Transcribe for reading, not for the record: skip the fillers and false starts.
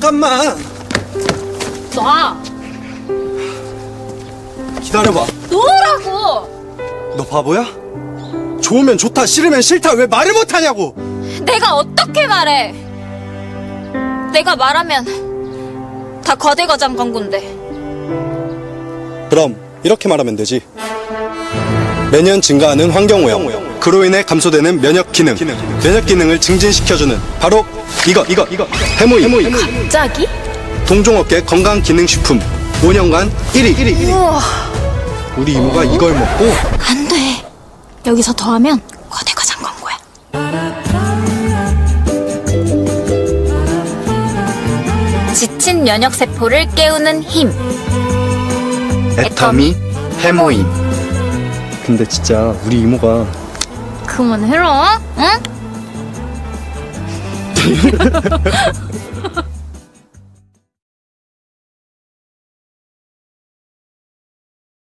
잠깐만. 놔. 기다려봐. 놓으라고. 너 바보야? 좋으면 좋다, 싫으면 싫다. 왜 말을 못하냐고. 내가 어떻게 말해? 내가 말하면 다 거대거장 광고인데. 그럼 이렇게 말하면 되지. 매년 증가하는 환경오염, 그로 인해 감소되는 면역 기능, 면역 기능을 증진시켜주는 바로 이거 해모임. 갑자기? 동종업계 건강기능식품 5년간 1위. 우와. 우리 이모가 이걸 먹고. 안 돼. 여기서 더하면 거대거장 광고야. 지친 면역세포를 깨우는 힘. 애터미 해모임. 근데 진짜 우리 이모가 그만해라, 응?